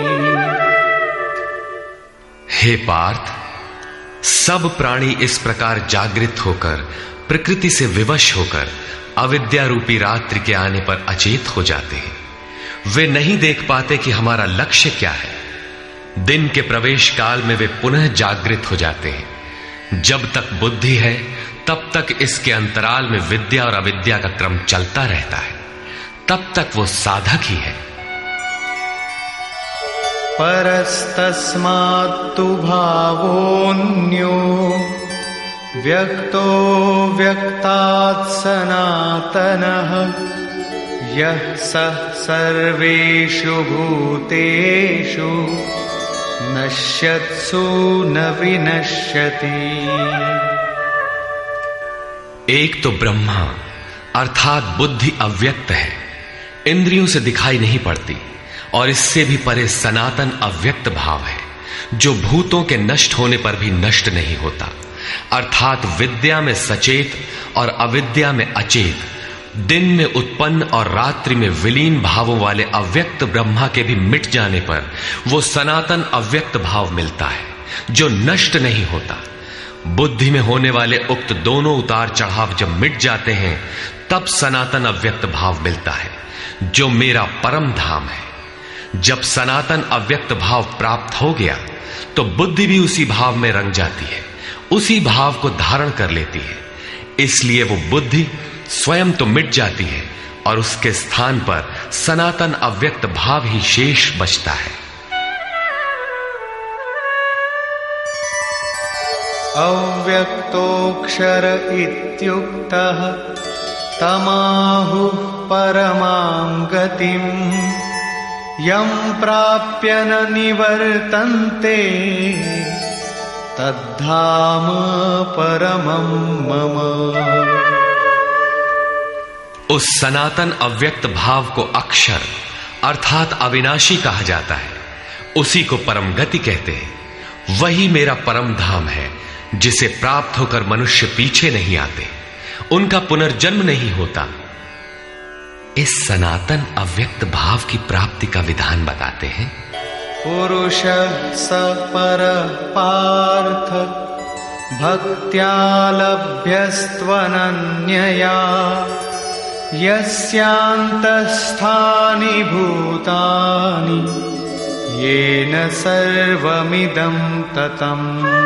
हे पार्थ, सब प्राणी इस प्रकार जागृत होकर, प्रकृति से विवश होकर अविद्या रूपी रात्रि के आने पर अचेत हो जाते हैं। वे नहीं देख पाते कि हमारा लक्ष्य क्या है। दिन के प्रवेश काल में वे पुनः जागृत हो जाते हैं। जब तक बुद्धि है तब तक इसके अंतराल में विद्या और अविद्या का क्रम चलता रहता है, तब तक वो साधक ही है। परस्तस्मात्तु भावोऽन्यो, व्यक्तो व्यक्तात् सनातनः, यः सः सर्वेषु भूतेषु नश्यत्सु न विनश्यति। एक तो ब्रह्मा अर्थात बुद्धि अव्यक्त है, इंद्रियों से दिखाई नहीं पड़ती, और इससे भी परे सनातन अव्यक्त भाव है, जो भूतों के नष्ट होने पर भी नष्ट नहीं होता। अर्थात विद्या में सचेत और अविद्या में अचेत, दिन में उत्पन्न और रात्रि में विलीन भावों वाले अव्यक्त ब्रह्मा के भी मिट जाने पर वो सनातन अव्यक्त भाव मिलता है, जो नष्ट नहीं होता। बुद्धि में होने वाले उक्त दोनों उतार चढ़ाव जब मिट जाते हैं, तब सनातन अव्यक्त भाव मिलता है, जो मेरा परम धाम है। जब सनातन अव्यक्त भाव प्राप्त हो गया तो बुद्धि भी उसी भाव में रंग जाती है, उसी भाव को धारण कर लेती है। इसलिए वो बुद्धि स्वयं तो मिट जाती है और उसके स्थान पर सनातन अव्यक्त भाव ही शेष बचता है। अव्यक्तोऽक्षर इत्युक्तः तमाहुः परमां गतिम्, यं प्राप्य न निवर्तन्ते तद्धाम परमं मम। उस सनातन अव्यक्त भाव को अक्षर अर्थात अविनाशी कहा जाता है, उसी को परम गति कहते हैं। वही मेरा परम धाम है, जिसे प्राप्त होकर मनुष्य पीछे नहीं आते, उनका पुनर्जन्म नहीं होता। इस सनातन अव्यक्त भाव की प्राप्ति का विधान बताते हैं। पुरुष स पर पार्थ भक्त्या लभ्यस्त्वनन्यया यस्यान्तस्थानि भूतानि येन सर्वमिदं ततम्।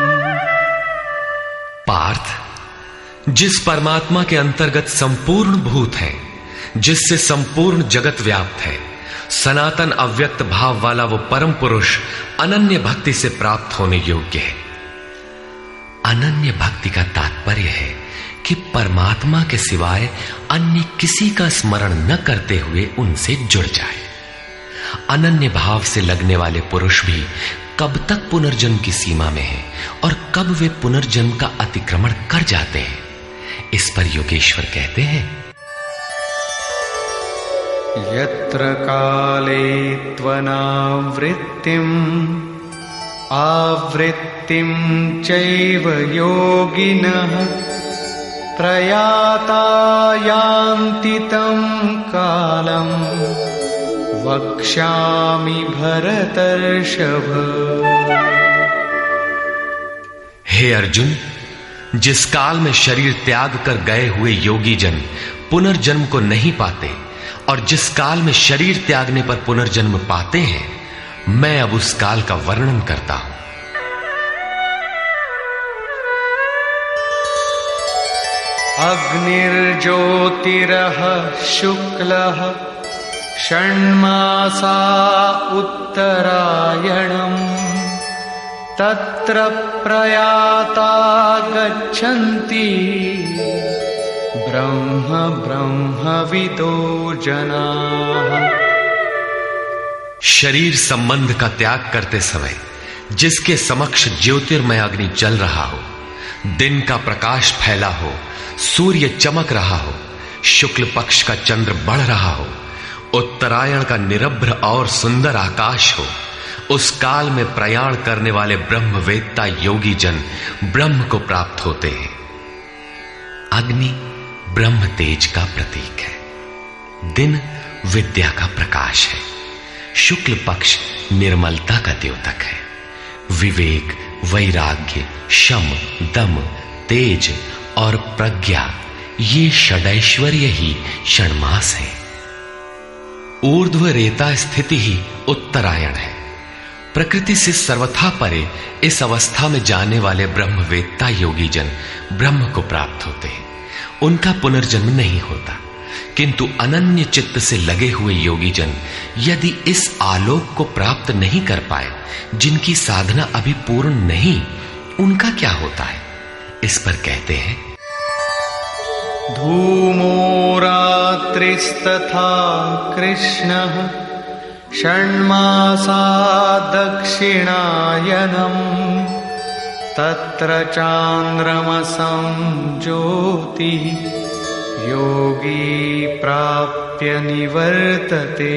पार्थ, जिस परमात्मा के अंतर्गत संपूर्ण भूत है, जिससे संपूर्ण जगत व्याप्त है, सनातन अव्यक्त भाव वाला वो परम पुरुष अनन्य भक्ति से प्राप्त होने योग्य है। अनन्य भक्ति का तात्पर्य है कि परमात्मा के सिवाय अन्य किसी का स्मरण न करते हुए उनसे जुड़ जाए। अनन्य भाव से लगने वाले पुरुष भी कब तक पुनर्जन्म की सीमा में हैं और कब वे पुनर्जन्म का अतिक्रमण कर जाते हैं, इस पर योगेश्वर कहते हैं। यत्र काले त्वनावृत्तिम् आवृत्तिं चैव योगिनः प्रयाता यान्ति तं कालम् वक्ष्यामि भरतर्षभ। हे अर्जुन, जिस काल में शरीर त्याग कर गए हुए योगी जन पुनर्जन्म को नहीं पाते और जिस काल में शरीर त्यागने पर पुनर्जन्म पाते हैं, मैं अब उस काल का वर्णन करता हूं। अग्निर्ज्योतिरः शुक्लः षण्मासा उत्तरायणम् तत्र प्रयाता गच्छन्ति ब्रह्मविदो जनाः। शरीर संबंध का त्याग करते समय जिसके समक्ष ज्योतिर्मय अग्नि जल रहा हो, दिन का प्रकाश फैला हो, सूर्य चमक रहा हो, शुक्ल पक्ष का चंद्र बढ़ रहा हो, उत्तरायण का निरभ्र और सुंदर आकाश हो, उस काल में प्रयाण करने वाले ब्रह्मवेत्ता योगी जन ब्रह्म को प्राप्त होते हैं। अग्नि ब्रह्म तेज का प्रतीक है, दिन विद्या का प्रकाश है, शुक्ल पक्ष निर्मलता का द्योतक है, विवेक, वैराग्य, शम, दम, तेज और प्रज्ञा ये षडैश्वर्य ही षण्मास है। ऊर्ध्व रेता स्थिति ही उत्तरायण है। प्रकृति से सर्वथा परे इस अवस्था में जाने वाले ब्रह्मवेत्ता योगी जन ब्रह्म को प्राप्त होते हैं, उनका पुनर्जन्म नहीं होता। किंतु अनन्य चित्त से लगे हुए योगी जन यदि इस आलोक को प्राप्त नहीं कर पाए, जिनकी साधना अभी पूर्ण नहीं, उनका क्या होता है, इस पर कहते हैं। धूमो रात्रिस्तथा कृष्णः षण्मासा दक्षिणायनम् तत्र चान्द्रमसं ज्योतिः योगी प्राप्य निवर्तते।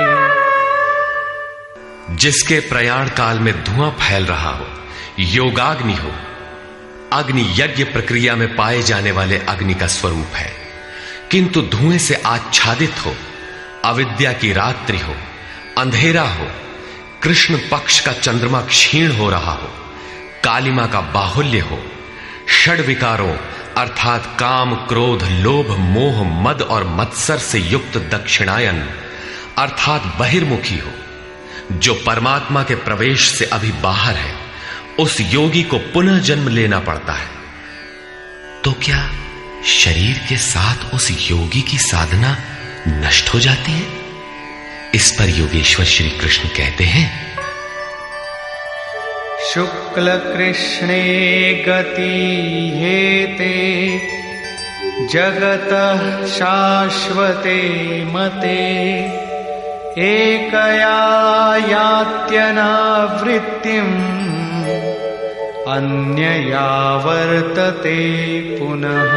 जिसके प्रयाण काल में धुआं फैल रहा हो, योगाग्नि हो, अग्नि यज्ञ प्रक्रिया में पाए जाने वाले अग्नि का स्वरूप है, किंतु धुएं से आच्छादित हो, अविद्या की रात्रि हो, अंधेरा हो, कृष्ण पक्ष का चंद्रमा क्षीण हो रहा हो, कालिमा का बाहुल्य हो, षड विकारों अर्थात काम, क्रोध, लोभ, मोह, मद और मत्सर से युक्त दक्षिणायन अर्थात बहिर्मुखी हो, जो परमात्मा के प्रवेश से अभी बाहर है, उस योगी को पुनः जन्म लेना पड़ता है। तो क्या शरीर के साथ उस योगी की साधना नष्ट हो जाती है? इस पर योगेश्वर श्री कृष्ण कहते हैं। शुक्ल कृष्णे गति हेते जगतः शाश्वते मते एकया यात्यनावृत्तिम् अन्यया वर्तते पुनः।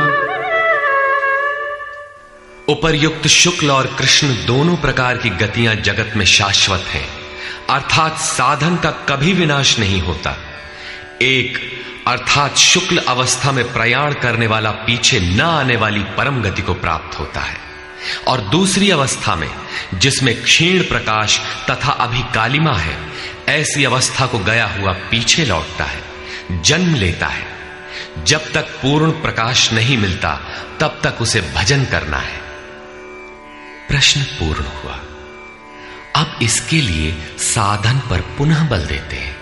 उपर्युक्त शुक्ल और कृष्ण दोनों प्रकार की गतियां जगत में शाश्वत हैं, अर्थात साधन का कभी विनाश नहीं होता। एक अर्थात शुक्ल अवस्था में प्रयाण करने वाला पीछे न आने वाली परम गति को प्राप्त होता है, और दूसरी अवस्था में जिसमें क्षीण प्रकाश तथा अभी कालिमा है, ऐसी अवस्था को गया हुआ पीछे लौटता है, जन्म लेता है। जब तक पूर्ण प्रकाश नहीं मिलता तब तक उसे भजन करना है। प्रश्न पूर्ण हुआ। अब इसके लिए साधन पर पुनः बल देते हैं।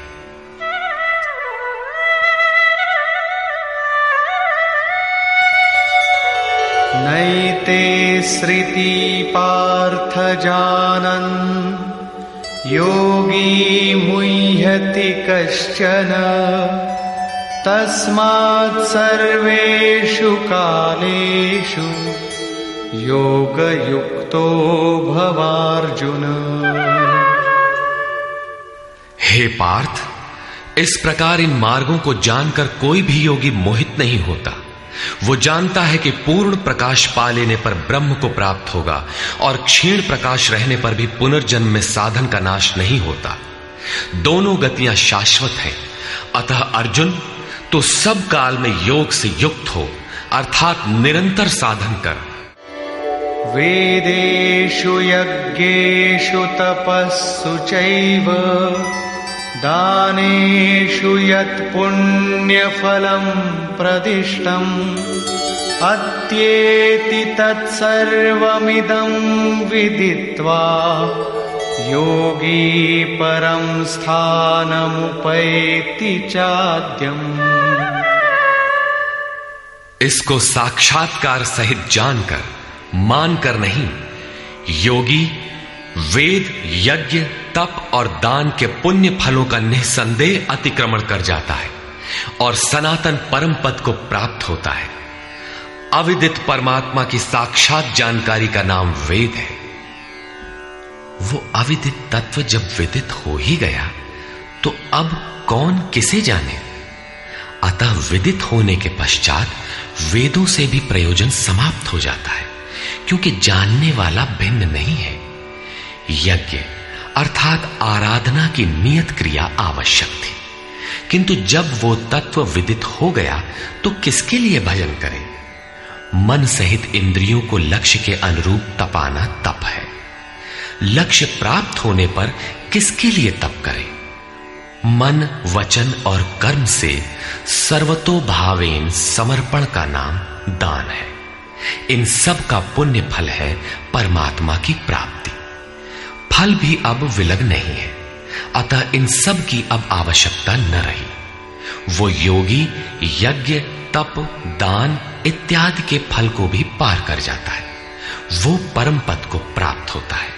नैते श्रुति पार्थ जानन् योगी मुह्यति कश्चन तस्मात् सर्वेषु कालेषु योगयुक्तो भवार्जुन। हे पार्थ, इस प्रकार इन मार्गों को जानकर कोई भी योगी मोहित नहीं होता। वो जानता है कि पूर्ण प्रकाश पा लेने पर ब्रह्म को प्राप्त होगा और क्षीण प्रकाश रहने पर भी पुनर्जन्म में साधन का नाश नहीं होता। दोनों गतियां शाश्वत हैं। अतः अर्जुन, तो सब काल में योग से युक्त हो, अर्थात निरंतर साधन कर। वेदेषु यज्ञेषु तपस्सु चैव दानेषु यत् पुण्यफलं प्रदिष्टम् अत्येति तत्सर्वमिदं विदित्वा योगी परं स्थानमुपैति चाद्यम्। इसको साक्षात्कार सहित जानकर, मानकर नहीं, योगी वेद, यज्ञ, तप और दान के पुण्य फलों का निसंदेह अतिक्रमण कर जाता है और सनातन परम पद को प्राप्त होता है। अविदित परमात्मा की साक्षात जानकारी का नाम वेद है। वो अविदित तत्व जब विदित हो ही गया तो अब कौन किसे जाने। अतः विदित होने के पश्चात वेदों से भी प्रयोजन समाप्त हो जाता है, क्योंकि जानने वाला भिन्न नहीं है। यज्ञ अर्थात आराधना की नियत क्रिया आवश्यक थी, किंतु जब वो तत्व विदित हो गया तो किसके लिए भजन करें। मन सहित इंद्रियों को लक्ष्य के अनुरूप तपाना तप है। लक्ष्य प्राप्त होने पर किसके लिए तप करें। मन, वचन और कर्म से सर्वतोभावेन समर्पण का नाम दान है। इन सब का पुण्य फल है परमात्मा की प्राप्ति। फल भी अब विलग नहीं है, अतः इन सब की अब आवश्यकता न रही। वो योगी यज्ञ, तप, दान इत्यादि के फल को भी पार कर जाता है। वो परम पद को प्राप्त होता है।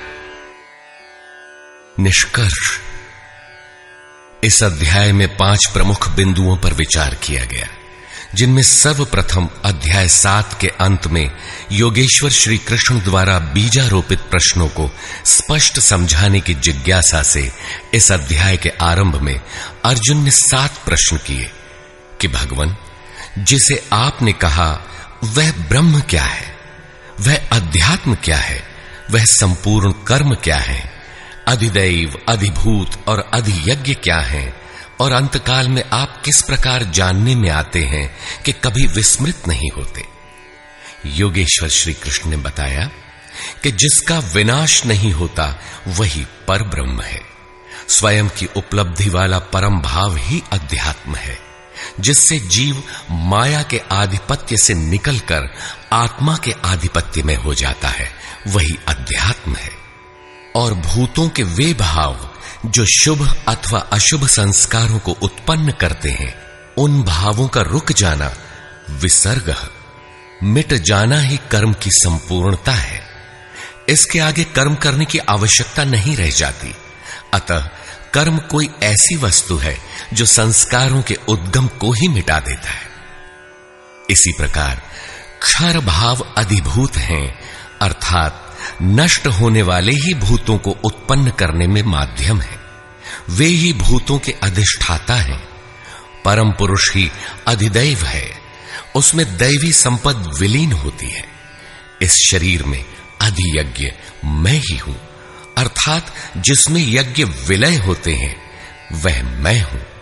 निष्कर्ष, इस अध्याय में 5 प्रमुख बिंदुओं पर विचार किया गया, जिनमें सर्वप्रथम अध्याय 7 के अंत में योगेश्वर श्री कृष्ण द्वारा बीजारोपित प्रश्नों को स्पष्ट समझाने की जिज्ञासा से इस अध्याय के आरंभ में अर्जुन ने 7 प्रश्न किए कि भगवान, जिसे आपने कहा वह ब्रह्म क्या है, वह अध्यात्म क्या है, वह संपूर्ण कर्म क्या है, अधिदैव, अधिभूत और अधियज्ञ क्या है, और अंतकाल में आप किस प्रकार जानने में आते हैं कि कभी विस्मृत नहीं होते। योगेश्वर श्री कृष्ण ने बताया कि जिसका विनाश नहीं होता वही पर ब्रह्म है। स्वयं की उपलब्धि वाला परम भाव ही अध्यात्म है, जिससे जीव माया के आधिपत्य से निकलकर आत्मा के आधिपत्य में हो जाता है, वही अध्यात्म है। और भूतों के वे भाव जो शुभ अथवा अशुभ संस्कारों को उत्पन्न करते हैं, उन भावों का रुक जाना, विसर्ग, मिट जाना ही कर्म की संपूर्णता है। इसके आगे कर्म करने की आवश्यकता नहीं रह जाती। अतः कर्म कोई ऐसी वस्तु है जो संस्कारों के उद्गम को ही मिटा देता है। इसी प्रकार क्षर भाव अधिभूत हैं, अर्थात नष्ट होने वाले ही भूतों को उत्पन्न करने में माध्यम है। वे ही भूतों के अधिष्ठाता हैं। परम पुरुष ही अधिदैव है, उसमें दैवी संपद विलीन होती है। इस शरीर में अधियज्ञ मैं ही हूं, अर्थात जिसमें यज्ञ विलय होते हैं वह मैं हूं।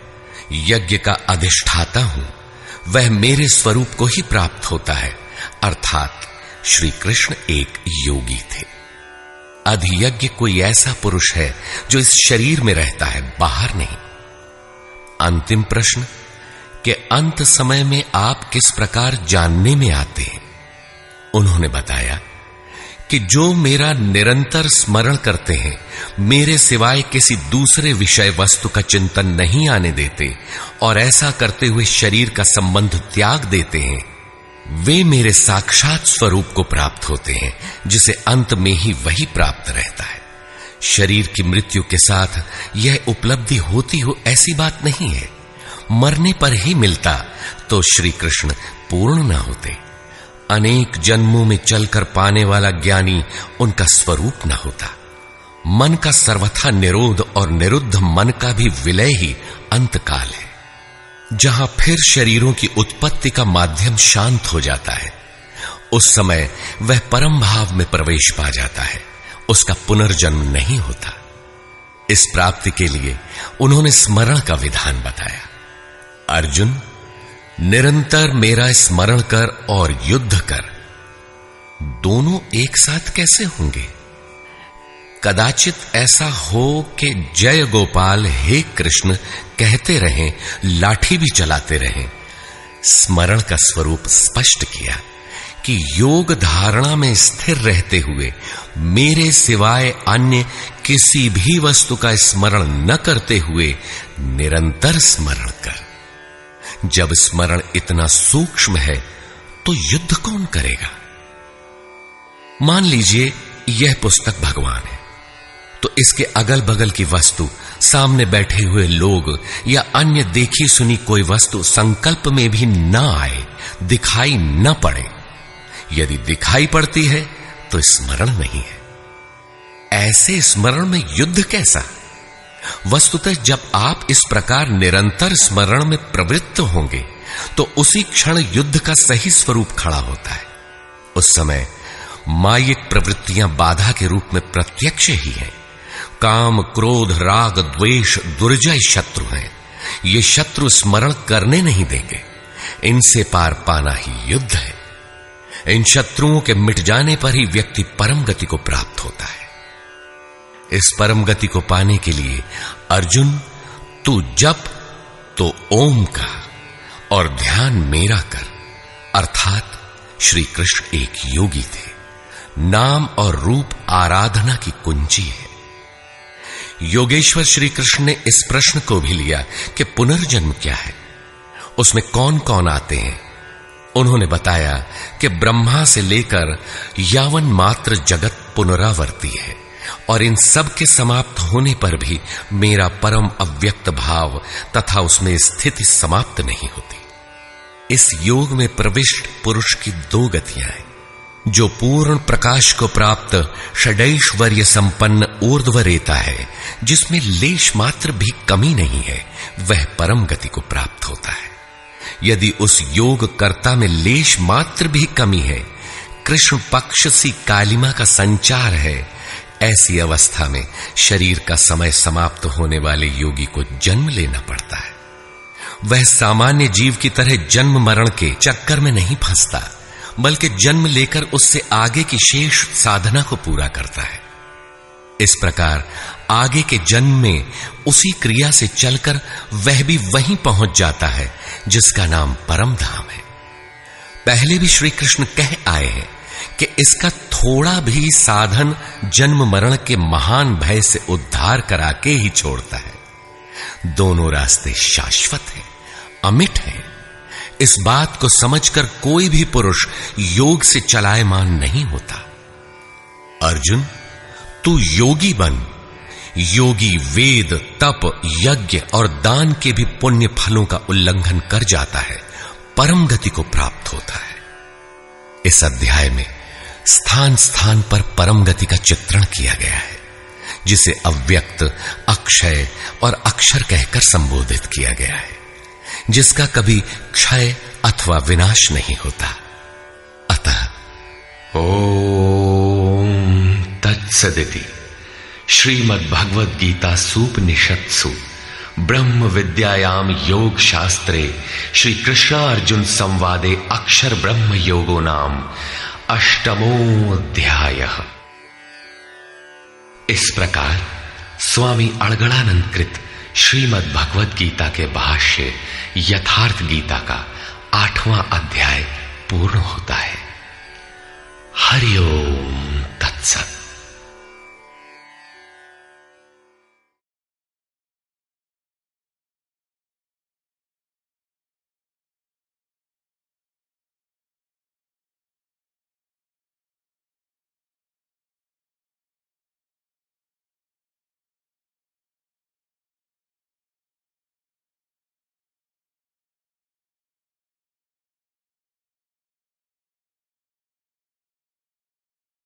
यज्ञ का अधिष्ठाता हूं, वह मेरे स्वरूप को ही प्राप्त होता है, अर्थात श्री कृष्ण एक योगी थे। अधियज्ञ कोई ऐसा पुरुष है जो इस शरीर में रहता है, बाहर नहीं। अंतिम प्रश्न कि अंत समय में आप किस प्रकार जानने में आते हैं। उन्होंने बताया कि जो मेरा निरंतर स्मरण करते हैं, मेरे सिवाय किसी दूसरे विषय वस्तु का चिंतन नहीं आने देते और ऐसा करते हुए शरीर का संबंध त्याग देते हैं, वे मेरे साक्षात स्वरूप को प्राप्त होते हैं, जिसे अंत में ही वही प्राप्त रहता है। शरीर की मृत्यु के साथ यह उपलब्धि होती हो ऐसी बात नहीं है। मरने पर ही मिलता तो श्री कृष्ण पूर्ण न होते। अनेक जन्मों में चलकर पाने वाला ज्ञानी उनका स्वरूप न होता। मन का सर्वथा निरोध और निरुद्ध मन का भी विलय ही अंतकाल है, जहां फिर शरीरों की उत्पत्ति का माध्यम शांत हो जाता है। उस समय वह परम भाव में प्रवेश पा जाता है, उसका पुनर्जन्म नहीं होता। इस प्राप्ति के लिए उन्होंने स्मरण का विधान बताया। अर्जुन, निरंतर मेरा स्मरण कर और युद्ध कर, दोनों एक साथ कैसे होंगे? कदाचित ऐसा हो कि जय गोपाल हे कृष्ण कहते रहें, लाठी भी चलाते रहें। स्मरण का स्वरूप स्पष्ट किया कि योग धारणा में स्थिर रहते हुए मेरे सिवाय अन्य किसी भी वस्तु का स्मरण न करते हुए निरंतर स्मरण कर। जब स्मरण इतना सूक्ष्म है तो युद्ध कौन करेगा? मान लीजिए यह पुस्तक भगवान है, तो इसके अगल बगल की वस्तु, सामने बैठे हुए लोग या अन्य देखी सुनी कोई वस्तु संकल्प में भी न आए, दिखाई न पड़े। यदि दिखाई पड़ती है तो स्मरण नहीं है। ऐसे स्मरण में युद्ध कैसा? वस्तुतः जब आप इस प्रकार निरंतर स्मरण में प्रवृत्त होंगे तो उसी क्षण युद्ध का सही स्वरूप खड़ा होता है। उस समय मायिक प्रवृत्तियां बाधा के रूप में प्रत्यक्ष ही हैं। काम, क्रोध, राग, द्वेष दुर्जय शत्रु हैं। ये शत्रु स्मरण करने नहीं देंगे। इनसे पार पाना ही युद्ध है। इन शत्रुओं के मिट जाने पर ही व्यक्ति परम गति को प्राप्त होता है। इस परम गति को पाने के लिए अर्जुन, तू जप तो ओम का और ध्यान मेरा कर, अर्थात श्री कृष्ण एक योगी थे। नाम और रूप आराधना की कुंजी है। योगेश्वर श्री कृष्ण ने इस प्रश्न को भी लिया कि पुनर्जन्म क्या है, उसमें कौन कौन आते हैं। उन्होंने बताया कि ब्रह्मा से लेकर यावन मात्र जगत पुनरावर्ती है और इन सब के समाप्त होने पर भी मेरा परम अव्यक्त भाव तथा उसमें स्थिति समाप्त नहीं होती। इस योग में प्रविष्ट पुरुष की दो गतियां हैं। जो पूर्ण प्रकाश को प्राप्त षडैश्वर्य संपन्न ऊर्ध्वरेता है, जिसमें लेश मात्र भी कमी नहीं है, वह परम गति को प्राप्त होता है। यदि उस योग कर्ता में लेश मात्र भी कमी है, कृष्ण पक्ष सी कालिमा का संचार है, ऐसी अवस्था में शरीर का समय समाप्त होने वाले योगी को जन्म लेना पड़ता है। वह सामान्य जीव की तरह जन्म मरण के चक्कर में नहीं फंसता, बल्कि जन्म लेकर उससे आगे की शेष साधना को पूरा करता है। इस प्रकार आगे के जन्म में उसी क्रिया से चलकर वह भी वहीं पहुंच जाता है जिसका नाम परम धाम है। पहले भी श्री कृष्ण कह आए हैं कि इसका थोड़ा भी साधन जन्म मरण के महान भय से उद्धार करा के ही छोड़ता है। दोनों रास्ते शाश्वत हैं, अमिट हैं। इस बात को समझकर कोई भी पुरुष योग से चलायमान नहीं होता। अर्जुन, तू योगी बन। योगी वेद, तप, यज्ञ और दान के भी पुण्य फलों का उल्लंघन कर जाता है, परम गति को प्राप्त होता है। इस अध्याय में स्थान स्थान पर परम गति का चित्रण किया गया है, जिसे अव्यक्त, अक्षय और अक्षर कहकर संबोधित किया गया है, जिसका कभी क्षय अथवा विनाश नहीं होता। अतः ओम तत्सदिति श्रीमद् भगवद गीता सूपनिषत्सु ब्रह्म विद्यायाम योग शास्त्रे श्री कृष्ण अर्जुन संवादे अक्षर ब्रह्म योगो नाम अष्टमोऽध्यायः। इस प्रकार स्वामी अड़गड़ानंद कृत श्रीमद् भगवद गीता के भाष्य यथार्थ गीता का 8वां अध्याय पूर्ण होता है। हरि ओम तत्सत।